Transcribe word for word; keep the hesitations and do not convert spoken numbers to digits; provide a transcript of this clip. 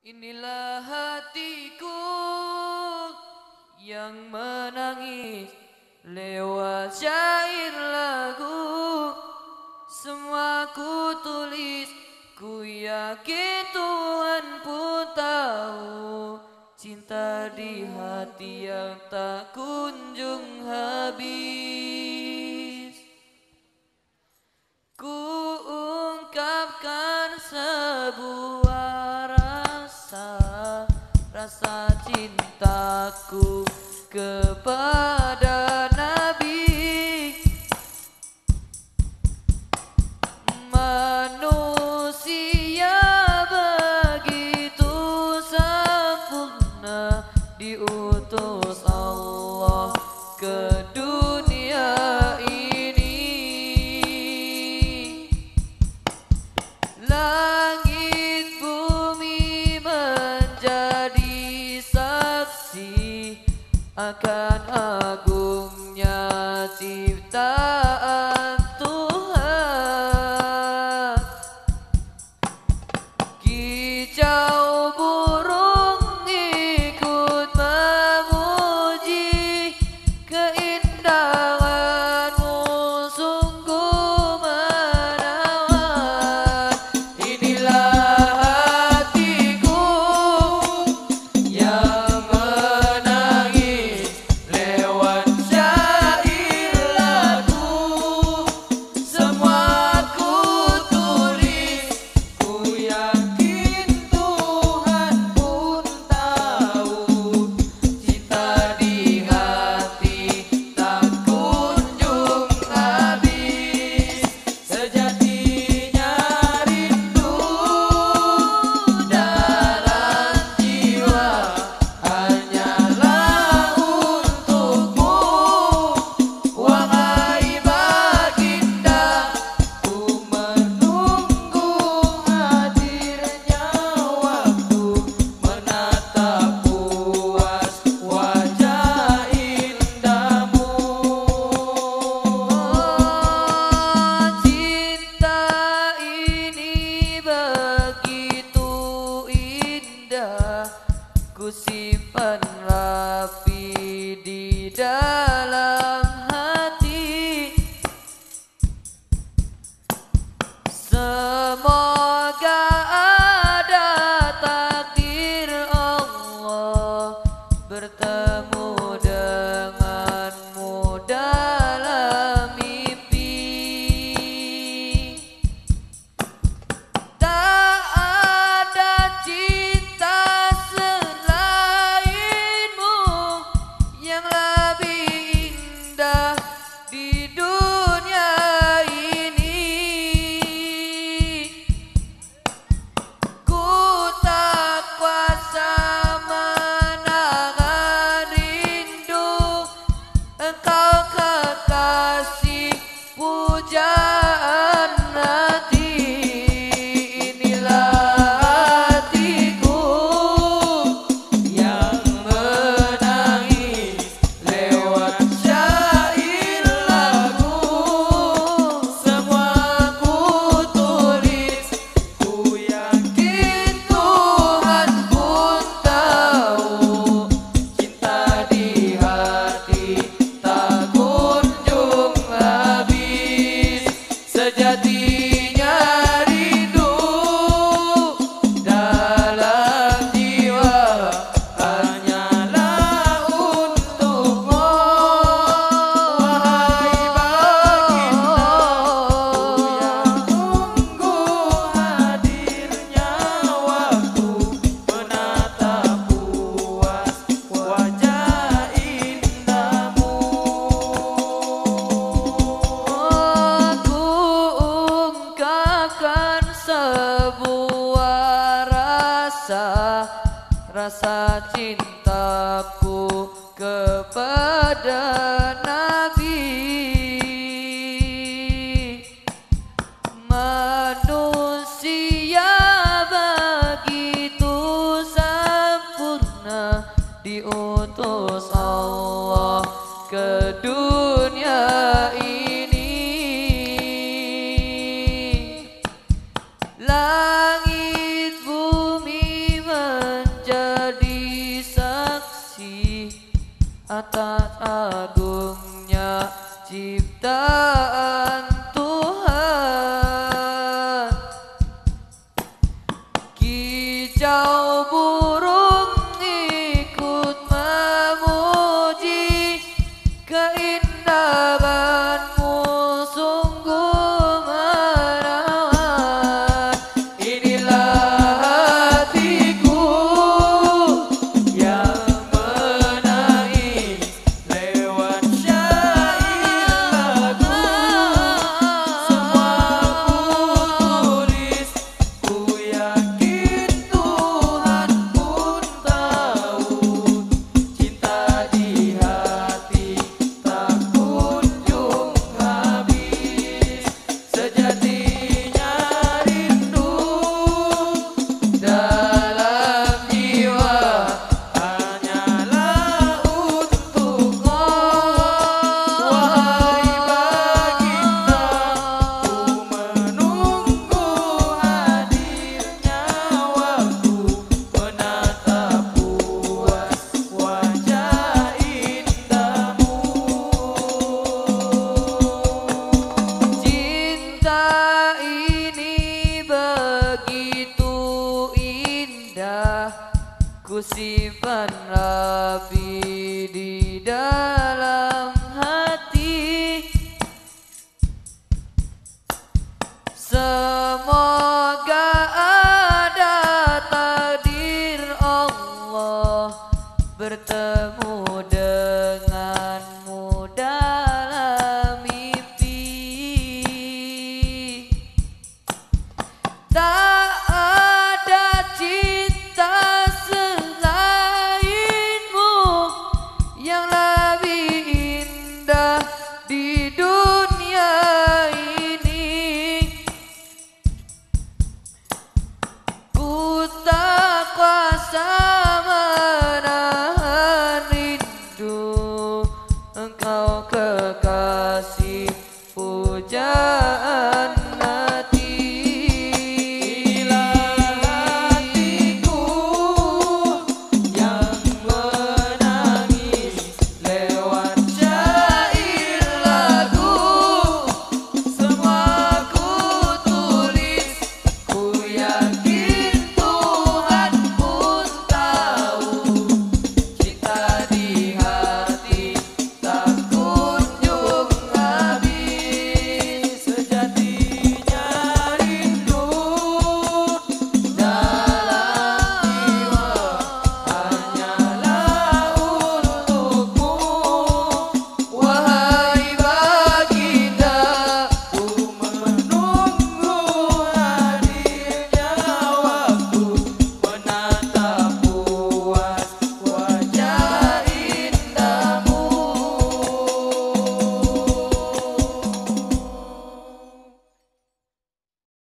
Inilah hatiku yang menangis lewat syair lagu. Semua ku tulis, ku yakin Tuhan pun tahu. Cinta di hati yang tak kunjung habis. Ku ungkapkan sebuah rasa, rasa cintaku kepada Nabi. Manusia begitu sempurna, diutus Allah ke dunia ini. Langit bumi menjadi saksi akan agungnya ciptaan Tuhan. Kicau burung ikut memuji, keindahanmu sungguh menawan. Inilah hatiku yang menangis lewat syair lagu. Semua ku tulis, ku yakin Tuhan pun tahu. Cinta di hati tak kunjung habis. Sejatinya rindu dalam jiwa hanyalah untukmu. Wahai baginda, ku menunggu hadirnya waktu, menatap puas wajah indahmu. Cinta ini begitu indah, ku simpan rapi di dalam hati. Semoga ada takdir Allah bertemu denganmu dalam mimpi. Tak ada cinta selainmu yang lebih indah di dunia ini. Ku tak kuasa menahan rindu, engkau kekasih pujaan hati. Inilah hatiku yang menangis lewat syair lagu. Semua ku tulis, ku yakin Tuhan pun tahu. Cinta di hati tak kunjung habis. Sejatinya rindu dalam jiwa hanyalah untukmu. Wahai baginda, ku yang tunggu hadirnya waktu, menatap puas wajah indahmu. Ku ungkapkan sebuah rasa, rasa cintaku kepada Nabi. Manusia begitu sempurna, diutus Allah ke dunia ini. Langit bumi atas agungnya ciptaan Tuhan. Kicau burung ikut memuji keindahanmu sungguh merawat. Inilah hatiku yang menangis lewat syair lagu. Semua ku tulis, ku yakin Tuhan pun tahu. Cinta di hati tak kunjung habis. Sejatinya rindu dalam jiwa hanyalah untukmu. Wahai baginda, ku menunggu hadirnya waktu menatap puas wajah indahmu. Cinta ini begitu indah, ku simpan rapi di dalam hati. Semoga ada takdir Allah bertemu